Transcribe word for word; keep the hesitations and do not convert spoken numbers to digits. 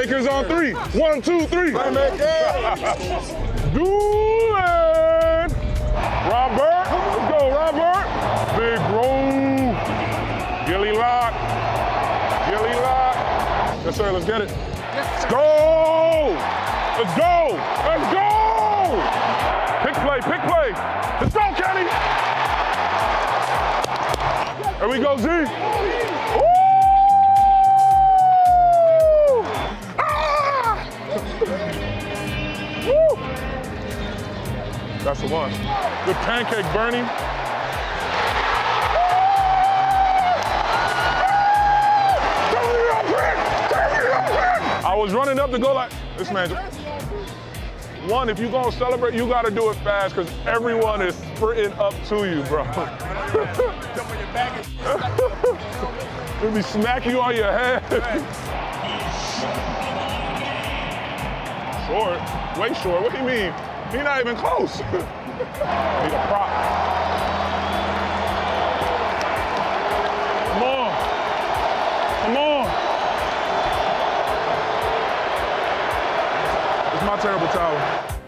Playmakers on three. One, two, three. Playmakers. Do it. Robert. Let's go, Robert. Big roll. Gilly lock. Gilly lock. Yes, sir. Let's get it. Let's go. Let's go. Let's go. Pick play. Pick play. Let's go, Kenny. There we go, Z. Woo! Ah! Woo! That's the one. Good pancake, Bernie. I was running up to go like, this man. One, if you're gonna celebrate, you gotta do it fast because everyone is sprinting up to you, bro. It'll be smack you on your head. Short, way short. What do you mean? He's not even close. Need a prop. Come on. Come on. It's my terrible towel.